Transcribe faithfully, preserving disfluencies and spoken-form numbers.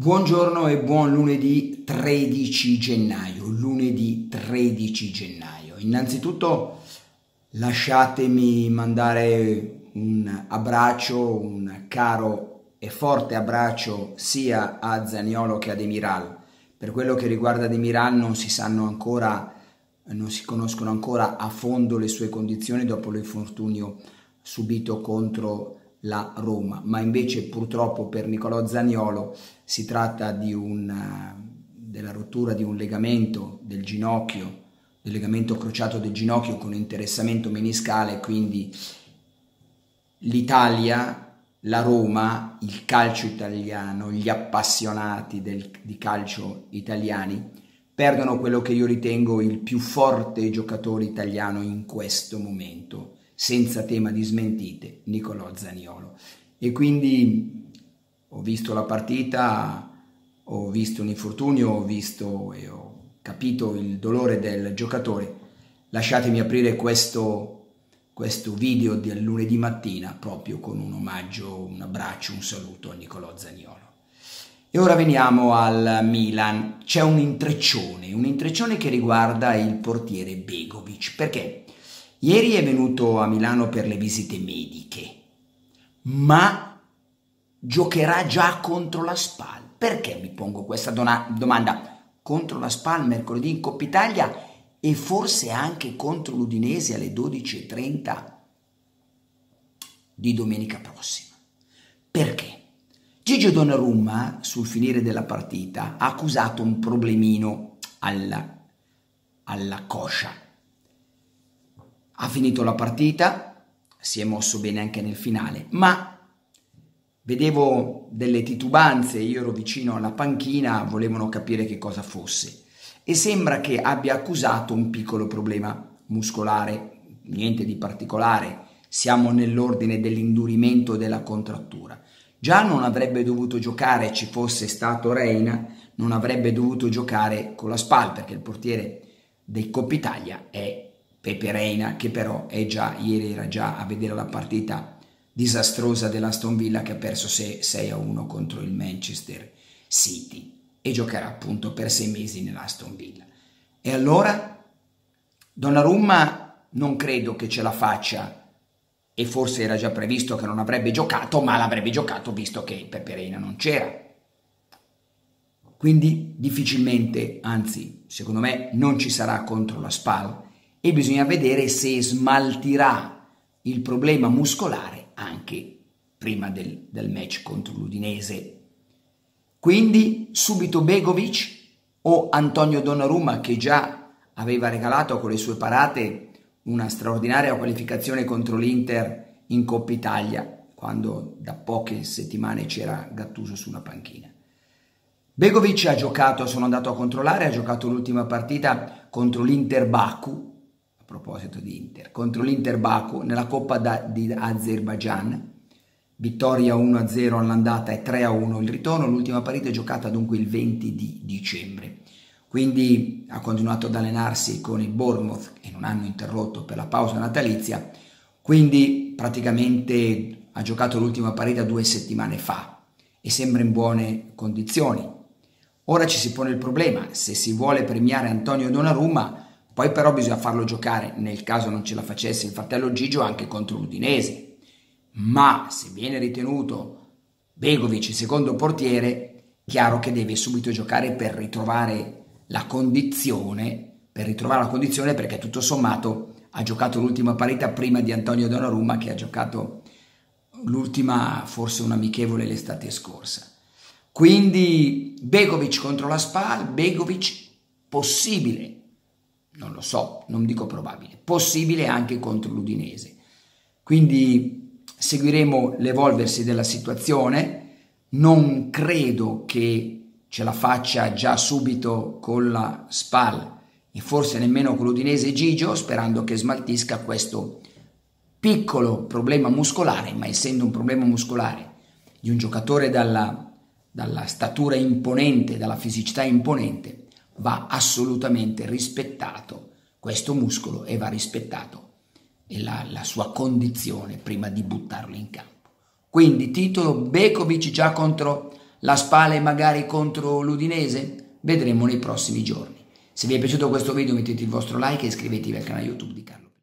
Buongiorno e buon lunedì tredici gennaio, lunedì tredici gennaio. Innanzitutto lasciatemi mandare un abbraccio, un caro e forte abbraccio sia a Zaniolo che ad Demiral. Per quello che riguarda Demiral non si sanno ancora, non si conoscono ancora a fondo le sue condizioni dopo l'infortunio subito contro la Roma, ma invece purtroppo per Nicolò Zaniolo si tratta di una, della rottura di un legamento del ginocchio, del legamento crociato del ginocchio con interessamento meniscale, quindi l'Italia, la Roma, il calcio italiano, gli appassionati del, di calcio italiani perdono quello che io ritengo il più forte giocatore italiano in questo momento, senza tema di smentite, Nicolò Zaniolo. E quindi ho visto la partita, ho visto un infortunio, ho visto e ho capito il dolore del giocatore. Lasciatemi aprire questo, questo video del lunedì mattina proprio con un omaggio, un abbraccio, un saluto a Nicolò Zaniolo. E ora veniamo al Milan. C'è un intreccione, un intreccione che riguarda il portiere Begovic. Perché? Ieri è venuto a Milano per le visite mediche, ma giocherà già contro la Spal. Perché mi pongo questa domanda? Contro la Spal mercoledì in Coppa Italia e forse anche contro l'Udinese alle dodici e trenta di domenica prossima. Perché? Gigio Donnarumma, sul finire della partita, ha accusato un problemino alla, alla coscia. Ha finito la partita, si è mosso bene anche nel finale, ma vedevo delle titubanze, io ero vicino alla panchina, volevano capire che cosa fosse e sembra che abbia accusato un piccolo problema muscolare, niente di particolare, siamo nell'ordine dell'indurimento della contrattura. Già non avrebbe dovuto giocare, ci fosse stato Reina, non avrebbe dovuto giocare con la Spal perché il portiere dei Coppa Italia è Pepe Reina, che però è già, ieri era già a vedere la partita disastrosa dell'Aston Villa che ha perso sei a uno contro il Manchester City e giocherà appunto per sei mesi nell'Aston Villa. E allora Donnarumma non credo che ce la faccia e forse era già previsto che non avrebbe giocato, ma l'avrebbe giocato visto che Pepe Reina non c'era. Quindi difficilmente, anzi secondo me non ci sarà contro la Spal e bisogna vedere se smaltirà il problema muscolare anche prima del, del match contro l'Udinese. Quindi subito Begovic o Antonio Donnarumma, che già aveva regalato con le sue parate una straordinaria qualificazione contro l'Inter in Coppa Italia, quando da poche settimane c'era Gattuso sulla panchina. Begovic ha giocato, sono andato a controllare, ha giocato l'ultima partita contro l'Inter Baku, a proposito di Inter, contro l'Inter Baku nella Coppa da, di Azerbaijan, vittoria uno a zero all'andata e tre a uno il ritorno, l'ultima partita è giocata dunque il venti di dicembre, quindi ha continuato ad allenarsi con il Bournemouth e non hanno interrotto per la pausa natalizia, quindi praticamente ha giocato l'ultima partita due settimane fa e sembra in buone condizioni. Ora ci si pone il problema, se si vuole premiare Antonio Donnarumma, poi però bisogna farlo giocare, nel caso non ce la facesse il fratello Gigio, anche contro l'Udinese. Ma se viene ritenuto Begovic il secondo portiere, chiaro che deve subito giocare per ritrovare la condizione, per ritrovare la condizione perché tutto sommato ha giocato l'ultima partita prima di Antonio Donnarumma che ha giocato l'ultima, forse un amichevole l'estate scorsa. Quindi Begovic contro la Spal, Begovic possibile, non lo so, non dico probabile, possibile anche contro l'Udinese. Quindi seguiremo l'evolversi della situazione, non credo che ce la faccia già subito con la Spal e forse nemmeno con l'Udinese Gigio, sperando che smaltisca questo piccolo problema muscolare, ma essendo un problema muscolare di un giocatore dalla, dalla statura imponente, dalla fisicità imponente, va assolutamente rispettato questo muscolo e va rispettato la, la sua condizione prima di buttarlo in campo. Quindi titolo Begovic già contro la Spal magari contro l'Udinese? Vedremo nei prossimi giorni. Se vi è piaciuto questo video mettete il vostro like e iscrivetevi al canale YouTube di Carlo.